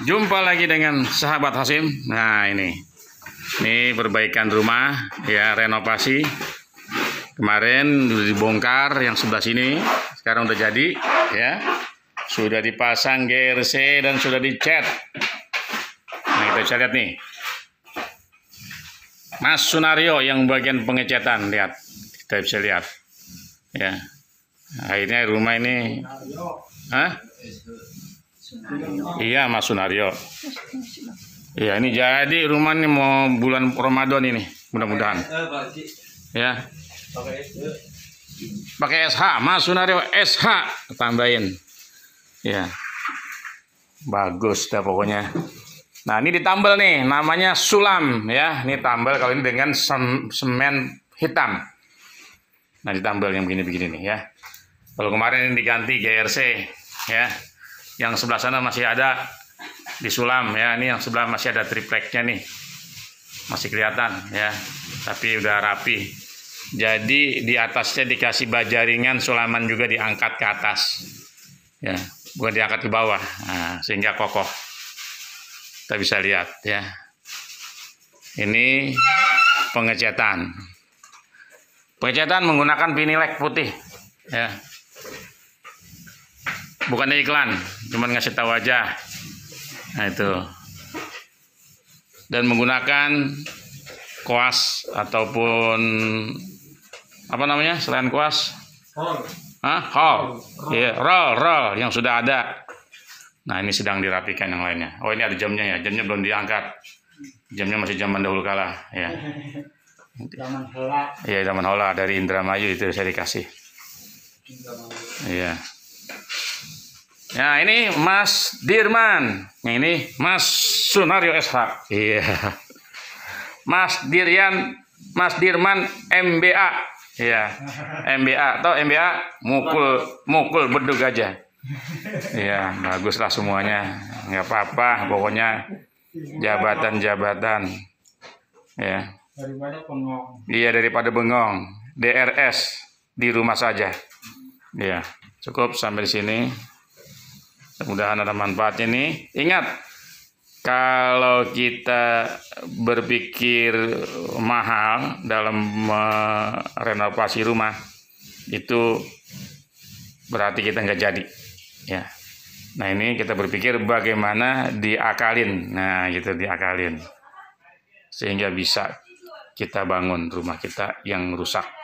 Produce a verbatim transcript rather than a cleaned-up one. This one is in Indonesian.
Jumpa lagi dengan sahabat Hasim. Nah ini, ini perbaikan rumah, ya renovasi. Kemarin sudah dibongkar yang sebelah sini, sekarang udah jadi, ya. Sudah dipasang G R C dan sudah dicat. Nah kita bisa lihat nih, Mas Sunario yang bagian pengecatan, lihat, kita bisa lihat, ya. Akhirnya rumah ini, hah? Iya Mas Sunario. Iya ini jadi rumah ini mau bulan Ramadan ini mudah-mudahan. Ya. Pakai S H Mas Sunario S H tambahin. Ya. Bagus dah pokoknya. Nah ini ditambal nih namanya sulam ya. Ini tambal kalau ini dengan sem semen hitam. Nah ditambal yang begini-begini nih ya. Kalau kemarin ini diganti G R C ya. Yang sebelah sana masih ada disulam ya, ini yang sebelah masih ada tripleknya nih, masih kelihatan ya, tapi udah rapi. Jadi di atasnya dikasih baja ringan, sulaman juga diangkat ke atas, ya, bukan diangkat ke bawah, nah, sehingga kokoh. Kita bisa lihat ya, ini pengecatan, pengecatan menggunakan vinilek putih, ya. Bukan iklan, cuma ngasih tahu aja. Nah itu. Dan menggunakan kuas ataupun apa namanya selain kuas? Roll. Hah? Roll. Iya, roll, roll yang sudah ada. Nah ini sedang dirapikan yang lainnya. Oh ini ada jamnya ya, jamnya belum diangkat. Jamnya masih zaman dahulu kala ya. Zaman hola. Iya zaman hola dari Indramayu itu saya dikasih. Iya. Nah ini Mas Dirman, ini Mas Sunario S H, iya, Mas Diryan, Mas Dirman M B A, iya, M B A, atau M B A mukul mukul bedug aja, iya, baguslah semuanya, nggak apa-apa, pokoknya jabatan-jabatan, ya, Daripada bengong. Iya daripada bengong, D R S di rumah saja, iya, cukup sampai di sini. Mudah-mudahan ada manfaatnya nih. Ingat, kalau kita berpikir mahal dalam merenovasi rumah, itu berarti kita nggak jadi. Ya. Nah ini kita berpikir bagaimana diakalin. Nah gitu diakalin. Sehingga bisa kita bangun rumah kita yang rusak.